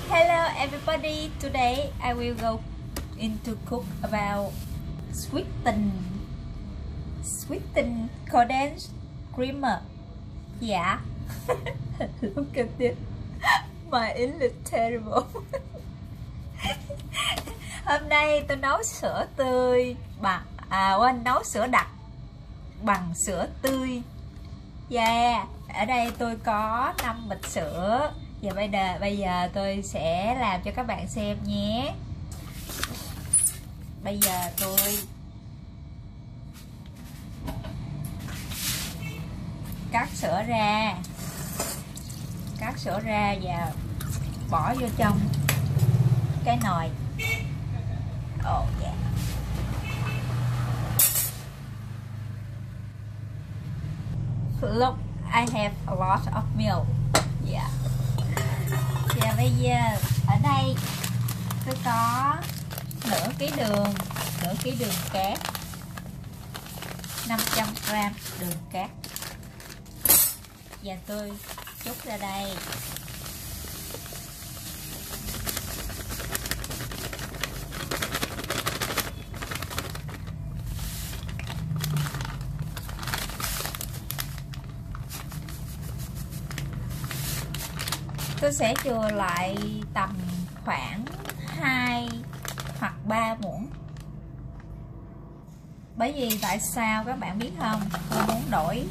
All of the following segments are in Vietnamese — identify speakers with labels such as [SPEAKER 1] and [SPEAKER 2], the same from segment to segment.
[SPEAKER 1] Hello everybody, today I will go into cook about sweetened condensed creamer. Yeah. Look at this. My English terrible. Hôm nay tôi nấu sữa tươi bằng nấu sữa đặc bằng sữa tươi. Yeah, ở đây tôi có 5 bịch sữa. Và bây giờ tôi sẽ làm cho các bạn xem nhé. Bây giờ tôi cắt sữa ra và bỏ vô trong cái nồi. Oh yeah. Look, I have a lot of milk. Yeah. Và bây giờ ở đây tôi có nửa ký đường cát, 500g đường cát, và tôi trút ra đây. Tôi sẽ chừa lại tầm khoảng 2 hoặc 3 muỗng. Bởi vì tại sao các bạn biết không? Tôi muốn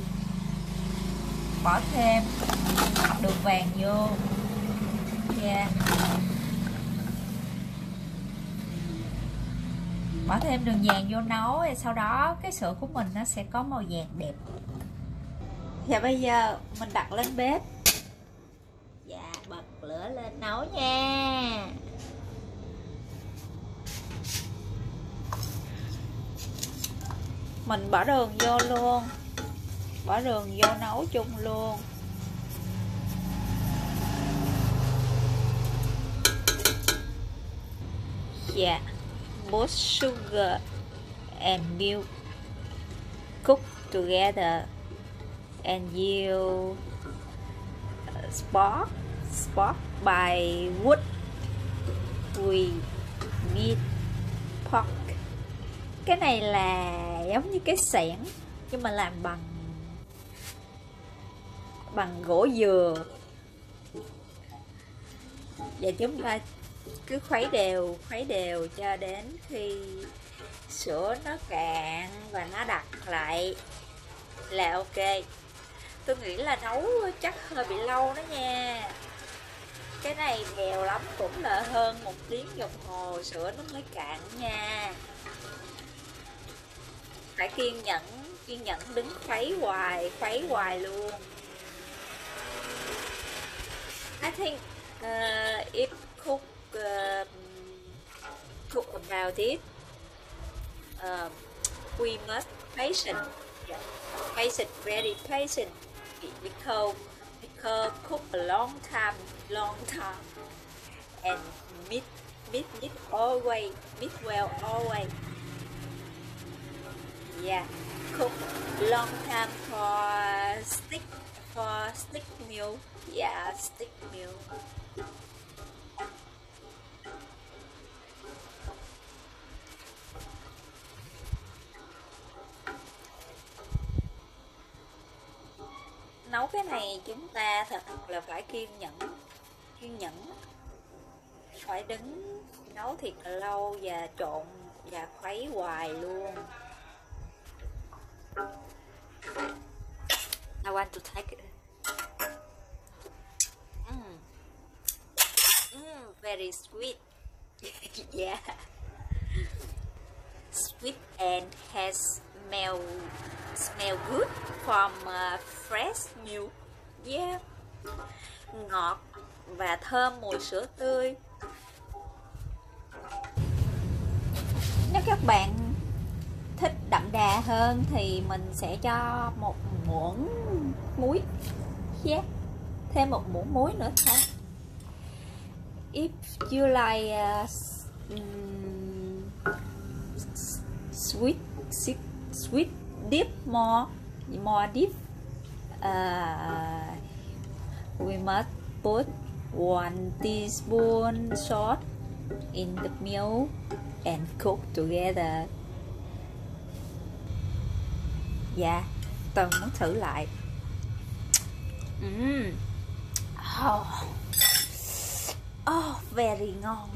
[SPEAKER 1] bỏ thêm đường vàng vô. Yeah. Bỏ thêm đường vàng vô nấu, sau đó cái sữa của mình nó sẽ có màu vàng đẹp. Và bây giờ mình đặt lên bếp. Dạ, bật lửa lên nấu nha. Mình bỏ đường vô luôn. Bỏ đường vô nấu chung luôn. Dạ, put sugar and milk cook together and you spot by wood with meat pork. Cái này là giống như cái xẻng nhưng mà làm bằng gỗ dừa. Và chúng ta cứ khuấy đều cho đến khi sữa nó cạn và nó đặc lại là ok. Tôi nghĩ là nấu chắc hơi bị lâu đó nha. Cái này bèo lắm cũng là hơn 1 tiếng đồng hồ sữa nó mới cạn nha. Phải kiên nhẫn đứng khuấy hoài luôn. I think if cook about it, we must patient, very patient, because cook a long time, and meat always, meat well always. Yeah, cook long time for stick milk. Yeah, stick milk. Nấu cái này chúng ta thật là phải kiên nhẫn, phải đứng nấu thiệt là lâu và trộn và khuấy hoài luôn. I want to take it. Very sweet. Yeah, sweet and has smell good from fresh milk. Yeah, ngọt và thơm mùi sữa tươi. Nếu các bạn thích đậm đà hơn thì mình sẽ cho 1 muỗng muối. Yeah, thêm 1 muỗng muối nữa thôi. If you like sweet dip more deep, we must put 1 teaspoon salt in the milk and cook together. Dạ, tôi muốn thử lại. Very ngon.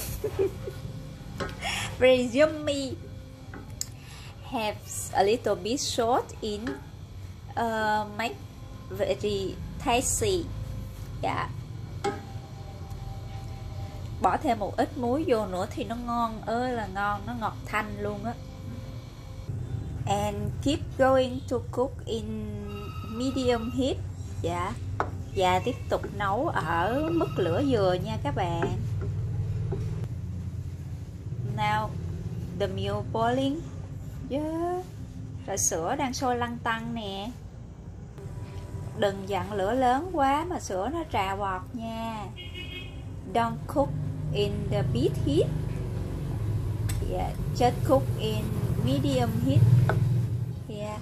[SPEAKER 1] Very yummy. Have a little bit salt in, make very tasty. Dạ. Bỏ thêm một ít muối vô nữa thì nó ngon ơi là ngon, nó ngọt thanh luôn á. And keep going to cook in medium heat. Dạ. Và tiếp tục nấu ở mức lửa vừa nha các bạn. Now the milk boiling. Yeah. Rồi sữa đang sôi lăn tăn nè. Đừng dặn lửa lớn quá mà sữa nó trào bọt nha. Don't cook in the big heat. Yeah, just cook in medium heat. Yeah.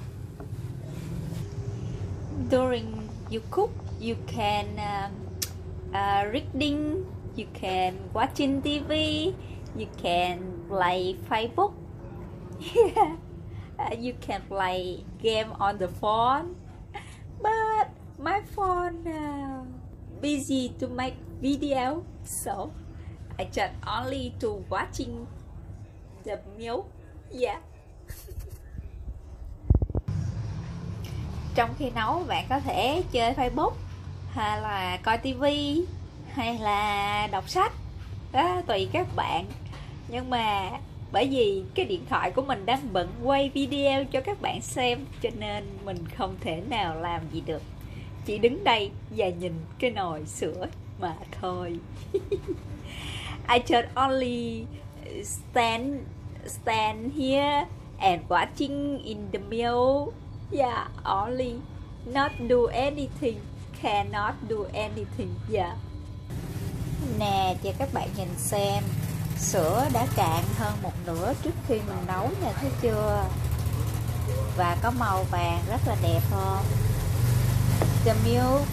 [SPEAKER 1] During you cook, you can reading, you can watching TV, you can play Facebook. Yeah. You can play game on the phone, but my phone busy to make video, so I just only to watching the milk. Yeah. Trong khi nấu bạn có thể chơi Facebook hay là coi tivi hay là đọc sách đó, tùy các bạn. Nhưng mà bởi vì cái điện thoại của mình đang bận quay video cho các bạn xem, cho nên mình không thể nào làm gì được, chỉ đứng đây và nhìn cái nồi sữa mà thôi. I just only stand here and watching in the milk. Yeah, only, not do anything, cannot do anything. Yeah. Nè cho các bạn nhìn xem, sữa đã cạn hơn một nửa trước khi mình nấu nè, thấy chưa? Và có màu vàng rất là đẹp không? The milk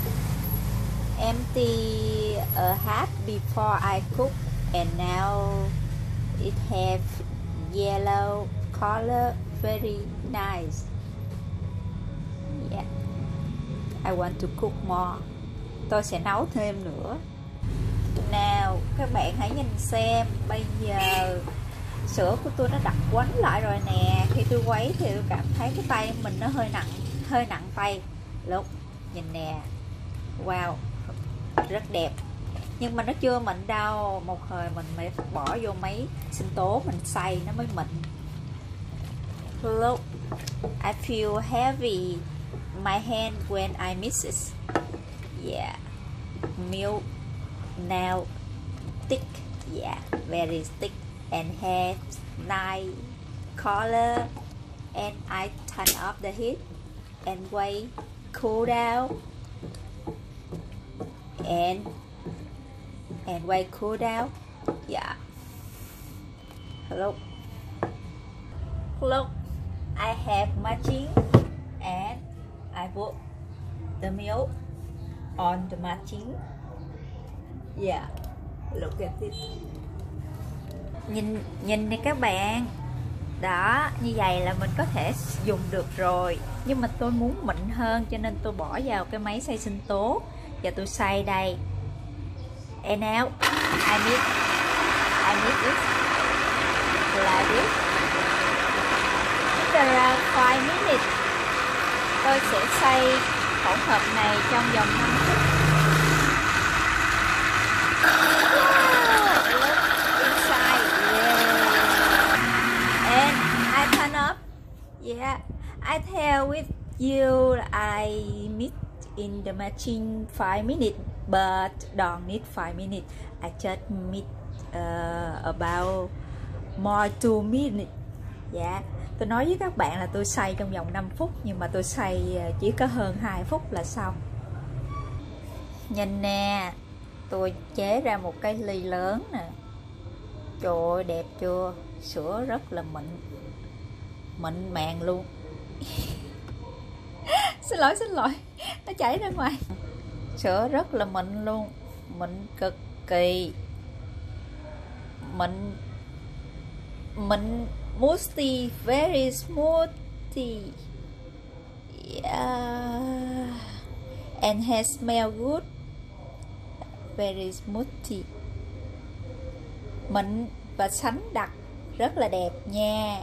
[SPEAKER 1] empty a half before I cook, and now it have yellow color, very nice. Yeah, I want to cook more. Tôi sẽ nấu thêm nữa. Nào các bạn hãy nhìn xem, bây giờ sữa của tôi nó đặc quánh lại rồi nè. Khi tôi quấy thì tôi cảm thấy cái tay mình nó hơi nặng tay. Lúc nhìn nè, wow, rất đẹp. Nhưng mà nó chưa mịn đâu, một hồi mình phải bỏ vô máy sinh tố mình xay nó mới mịn. Look, I feel heavy my hand when I mix it. Yeah, milk now thick. Yeah, very thick and have nice color. And I turn off the heat and wait cool down. And wait cool down. Yeah. Look, I have machine and I put the milk on the machine. Yeah, look at this. Nhìn đi các bạn. Đó, như vậy là mình có thể dùng được rồi. Nhưng mà tôi muốn mịn hơn cho nên tôi bỏ vào cái máy xay sinh tố và tôi xay đây. And now I mix it like this. After 5 minutes, tôi sẽ xay hỗn hợp này trong vòng 5 phút. Wow, look inside. Yeah. And I turn off. Yeah, I tell with you I mix in the machine 5 minutes, but don't need 5 minutes. I just mix about more 2 minutes. Dạ, tôi nói với các bạn là tôi xay trong vòng 5 phút, nhưng mà tôi xay chỉ có hơn 2 phút là xong. Nhìn nè, tôi chế ra một cái ly lớn nè. Trời ơi, đẹp chưa? Sữa rất là mịn màng luôn. Xin lỗi, nó chảy ra ngoài. Sữa rất là mịn luôn. mịn cực kỳ, mịn smoothie, very smoothie, yeah. And has smell good, very smoothie, mịn và sánh đặc rất là đẹp nha.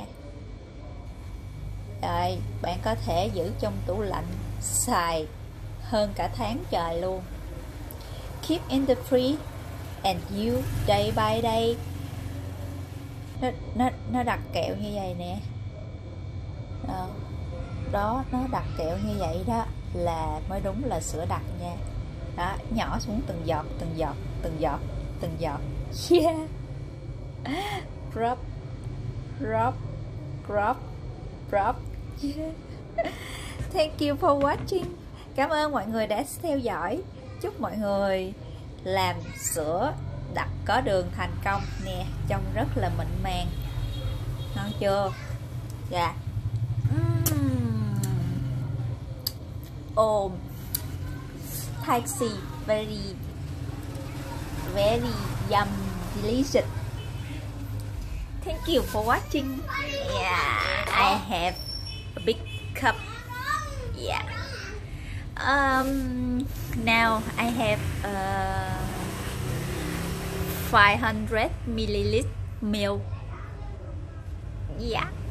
[SPEAKER 1] Rồi bạn có thể giữ trong tủ lạnh xài hơn cả tháng trời luôn. Keep in the fridge and use day by day. Nó đặt kẹo như vậy nè. Đó, nó đặt kẹo như vậy đó là mới đúng là sữa đặc nha. Đó, nhỏ xuống từng giọt, từng giọt, từng giọt, từng giọt. Yeah. Drop, drop, drop, drop. Yeah. Thank you for watching. Cảm ơn mọi người đã theo dõi. Chúc mọi người làm sữa đặc có đường thành công nè, trông rất là mịn màng. Ngon chưa? Dạ. Oh, tasty, very yum, delicious. Thank you for watching. Yeah, I have a big cup. Yeah. Now I have 500 milliliter milk. Yeah.